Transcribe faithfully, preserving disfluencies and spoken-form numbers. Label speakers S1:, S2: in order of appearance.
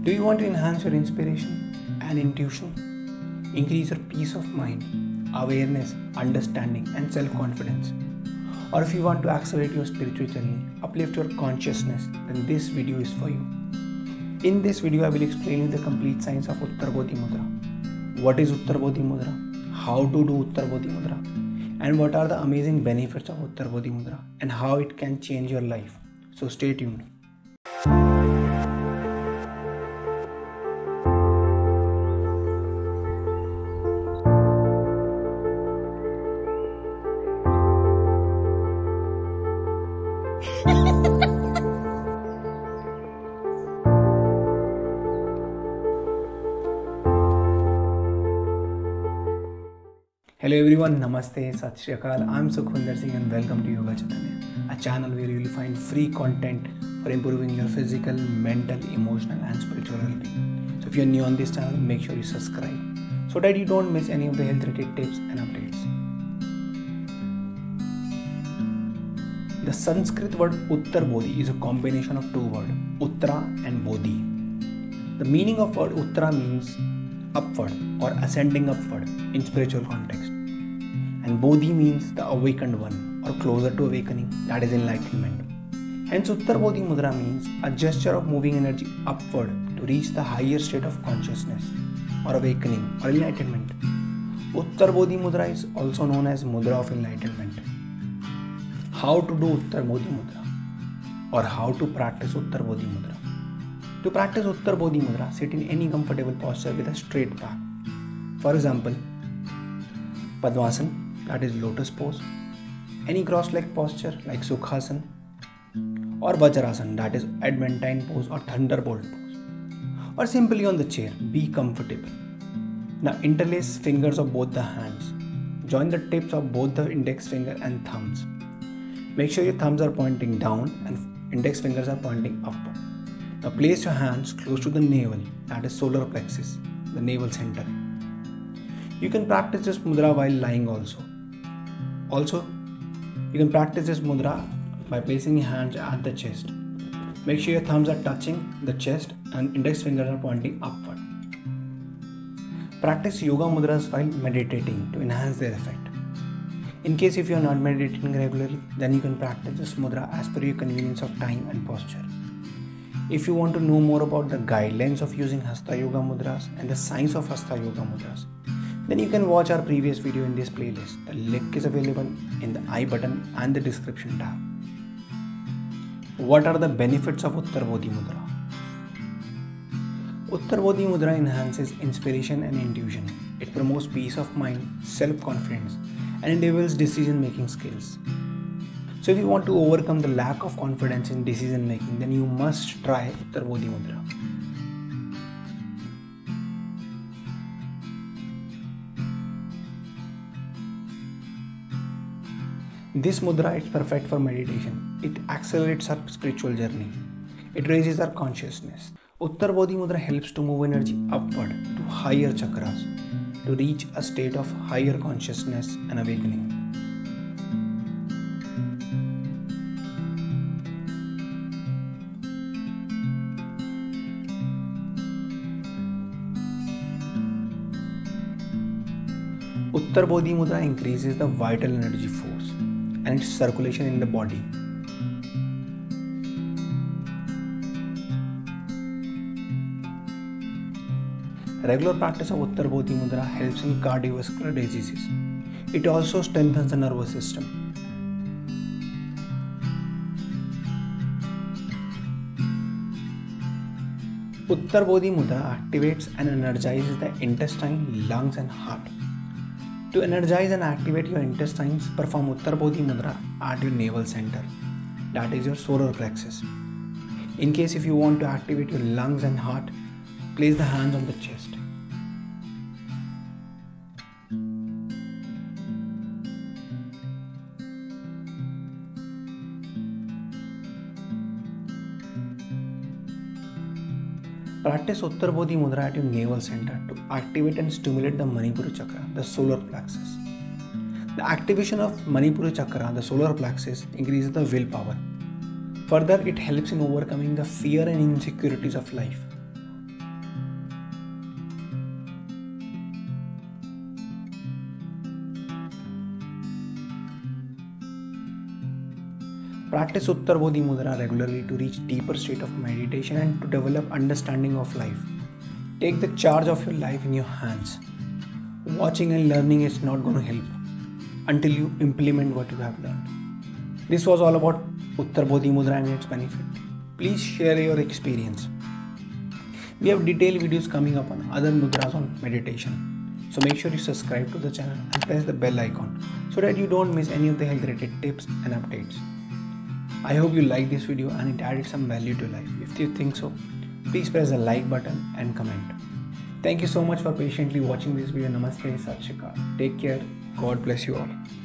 S1: Do you want to enhance your inspiration and intuition? Increase your peace of mind, awareness, understanding, and self-confidence? Or if you want to accelerate your spiritual journey, uplift your consciousness, then this video is for you. In this video, I will explain you the complete science of Uttarbodhi Mudra. What is Uttarbodhi Mudra? How to do Uttarbodhi Mudra? And what are the amazing benefits of Uttarbodhi Mudra? And how it can change your life. So stay tuned. Hello everyone, Namaste, Sat Shri Akal. I'm Sukhwinder Singh and welcome to Yoga Chaitanya, a channel where you will find free content for improving your physical, mental, emotional and spiritual well-being. So if you're new on this channel, make sure you subscribe so that you don't miss any of the health-related tips and updates. The Sanskrit word Uttarbodhi is a combination of two words, Uttara and Bodhi. The meaning of word Uttara means upward or ascending upward in spiritual context, and Bodhi means the awakened one or closer to awakening, that is enlightenment. Hence Uttarbodhi Mudra means a gesture of moving energy upward to reach the higher state of consciousness or awakening or enlightenment. Uttarbodhi Mudra is also known as Mudra of Enlightenment. How to do Uttarbodhi Mudra or how to practice Uttarbodhi Mudra? To practice Uttarbodhi Mudra, sit in any comfortable posture with a straight back. For example, Padmasana, that is lotus pose, any cross-leg posture like Sukhasana, or Vajrasana, that is adamantine pose or thunderbolt pose, or simply on the chair. Be comfortable. Now interlace fingers of both the hands. Join the tips of both the index finger and thumbs. Make sure your thumbs are pointing down and index fingers are pointing upward. Now place your hands close to the navel, that is solar plexus, the navel center. You can practice this mudra while lying also. Also, you can practice this mudra by placing your hands at the chest. Make sure your thumbs are touching the chest and index fingers are pointing upward. Practice yoga mudras while meditating to enhance their effect. In case if you are not meditating regularly, then you can practice this mudra as per your convenience of time and posture. If you want to know more about the guidelines of using Hasta Yoga Mudras and the science of Hasta Yoga Mudras, then you can watch our previous video in this playlist. The link is available in the I button and the description tab. What are the benefits of Uttarbodhi Mudra? Uttarbodhi Mudra enhances inspiration and intuition. It promotes peace of mind, self-confidence, and enables decision-making skills. So if you want to overcome the lack of confidence in decision making, then you must try Uttarbodhi Mudra. This mudra is perfect for meditation. It accelerates our spiritual journey. It raises our consciousness. Uttarbodhi Mudra helps to move energy upward to higher chakras to reach a state of higher consciousness and awakening. Uttarbodhi Mudra increases the vital energy force and its circulation in the body. Regular practice of Uttarbodhi Mudra helps in cardiovascular diseases. It also strengthens the nervous system. Uttarbodhi Mudra activates and energizes the intestine, lungs and heart. To energize and activate your intestines, perform Uttarbodhi Mudra at your navel center, that is your solar plexus. In case if you want to activate your lungs and heart, place the hands on the chest. Practice Uttarbodhi Mudra at your navel center to activate and stimulate the Manipura chakra, the solar plexus. The activation of Manipura chakra, the solar plexus, increases the willpower. Further, it helps in overcoming the fear and insecurities of life. Practice Uttar Bodhi Mudra regularly to reach deeper state of meditation and to develop understanding of life. Take the charge of your life in your hands. Watching and learning is not going to help until you implement what you have learned. This was all about Uttar Bodhi Mudra and its benefit. Please share your experience. We have detailed videos coming up on other mudras on meditation. So make sure you subscribe to the channel and press the bell icon so that you don't miss any of the health related tips and updates. I hope you like this video and it added some value to life. If you think so, please press the like button and comment. Thank you so much for patiently watching this video. Namaste, Sat Shri Akal. Take care. God bless you all.